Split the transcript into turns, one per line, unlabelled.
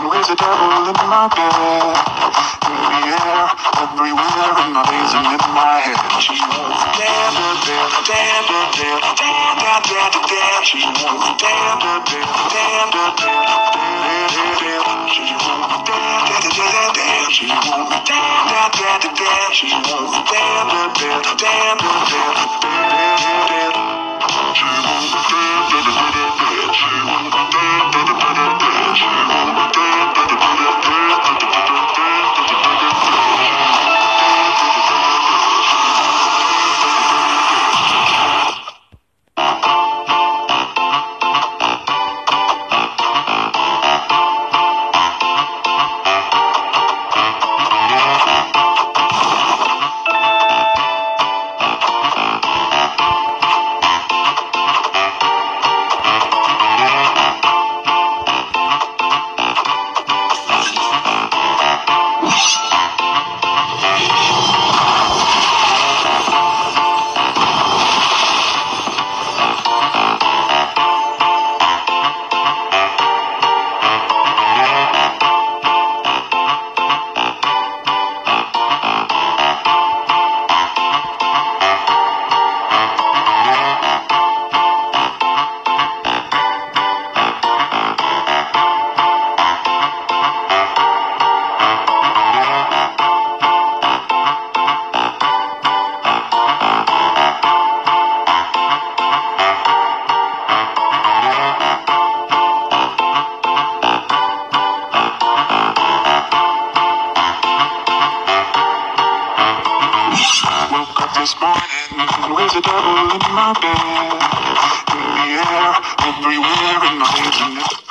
There's a devil in my bed, in the air, everywhere, and I'm raising in my head. She won't dance, dance, dance, dance, dance, dance, dance, dance. She won't dance, dance, dance, dance, dance. She won't dance, dance, dance, dance. She won't dance, dance, dance, dance. She won't dance, dance, dance, dance, dance. She won't dance, dance, dance, dance. She won't dance, dance, dance, dance. She won't dance, dance, dance, dance. Woke up this morning, there's a devil in my bed, in the air, everywhere, and I'm raising it.